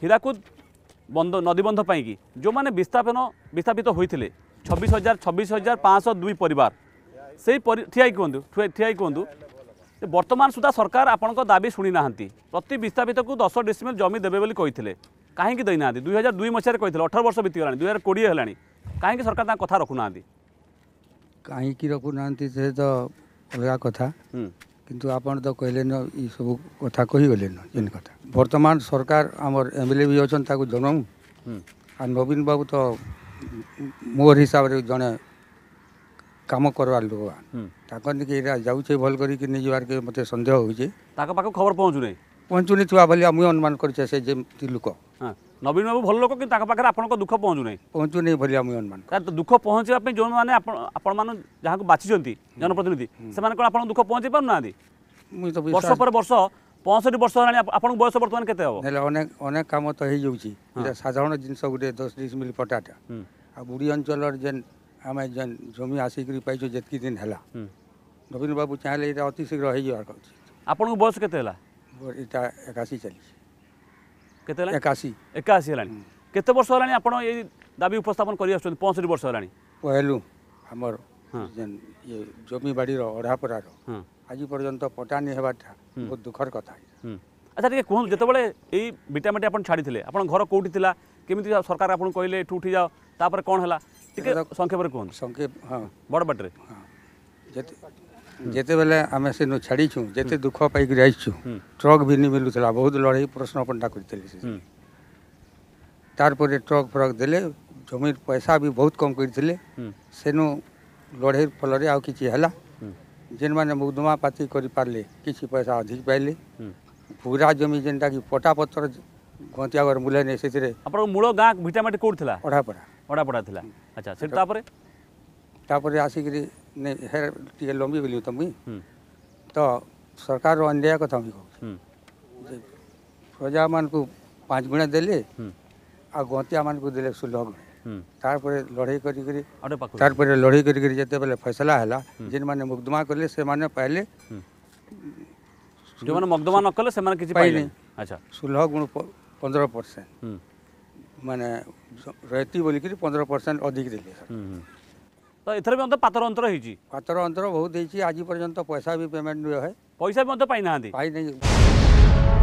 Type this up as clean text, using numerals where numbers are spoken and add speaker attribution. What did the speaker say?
Speaker 1: हीराकुद बंध नदीबंध पाई जो मैंने विस्थापित होते 26,502 परिवार से ठिया कहतु वर्तमान सुधा सरकार आपण दाबी शुणी ना प्रति विस्थापित को 10 डिसिमिल जमी देवे बोली कही कहीं देना 2002 मसीह कही 18 वर्ष बीतीगला 2020 है कहीं सरकार कथा रखुना
Speaker 2: कहीं रखुना से तो अलग कथा किंतु आपन तो कहले न ई सब कथा कही गले न जेन कथा वर्तमान सरकार आमर एमएलए भी अछन ताको जनम आ नवीन बाबू तो मोर हिसाब रे जने काम करवार लोग ताकन के एरा जाउछे भल करी कि नि जवार के मते संदेह होइछे
Speaker 1: ताका पाक खबर पहुँचु नहीं
Speaker 2: थुआ भलिया मुई अनुमान करछे से जे लोक
Speaker 1: नवीन बाबू भल लोक कि ताका पाखरे आपनको दुख पहुँचु नहीं
Speaker 2: भलिया मुई अनुमान
Speaker 1: तो दुख पहुँचा जो मैंने आपण मान जहाँ को बाछिंट जनप्रतिनिधि से कौन दुख पहुँचे पारना
Speaker 2: मुई तो
Speaker 1: वर्ष पर वर्ष 65 वर्ष है आपन बयस बर्तमान केते हो
Speaker 2: अनेक अनेक काम तो हो जाउची साधारण जिनस गोटे 10 डिसिमिल पटाटा आ बुढ़ी अंचल जेन आम जेन जमी आसिक पाइछो जेतकी दिन है नवीन बाबू चाहे ये अति शीघ्र हो जावार
Speaker 1: आपन बयस केते हला
Speaker 2: इटा 81 चली
Speaker 1: केते हला
Speaker 2: 81
Speaker 1: हलानी केते वर्ष हलानी आपन ये दाबी उपस्थापन करि आछन 65 वर्ष हलानी
Speaker 2: पहलू हमर जेन ये जमी बाड़ी रो अढ़ापरा रो आज पर्यंत पटा नहीं हेबाटा बहुत दुखर कथा
Speaker 1: अच्छा ठीक कहूँ जितेबाला यही बिटामाटी आप छाड़ी आप घर कौटी था केमी सरकार आपको कहले एठू उठी जाओ तापर कौन है संक्षेप कहूँ
Speaker 2: संक्षेप हाँ
Speaker 1: बड़ बाटे
Speaker 2: जिते बेले आम से छाड़ीचु जिते दुख पाइक आईचु ट्रक भी नहीं मिलूला बहुत लड़ाई प्रश्न पंडा करते तारपर ट्रक फ्रक देले जमी पैसा भी बहुत कम करते सेनु लड़ाई फल आ कि जेन मैंने मुकदमा पाती कर पारे किसी पैसा अधिक पाइले पूरा जमी जेनटा कि पटा पत्थर गंतियागर मूल्य नहीं से
Speaker 1: मूल गाँ भिटामाटी कौट
Speaker 2: अढ़ापड़ा
Speaker 1: था अच्छा से तापर
Speaker 2: आसिक टे लंबी गली तो मुई तो सरकार अन्याय कथा मुझे कहूँ प्रजा मान को 5 गुणा देले आ गंतिया मान को देले 16 गुणा तारपर लड़ाई कर लड़ाई करते बेले फैसला है जिन मैंने मुकदमा कले से माने पहले
Speaker 1: जो मैंने मुकदमा न कले से माने किछि पाइ नहीं अच्छा
Speaker 2: 16 गुण 15% माने रहती बोली कि 15% अधिक देले
Speaker 1: तो एथरे भी पातर अंतर होइछि
Speaker 2: पातर अंतर बहुत होइछि आज पर्यंत पैसा भी पेमेंट है
Speaker 1: पैसा भी पाइ नहीं
Speaker 2: पाइ नहीं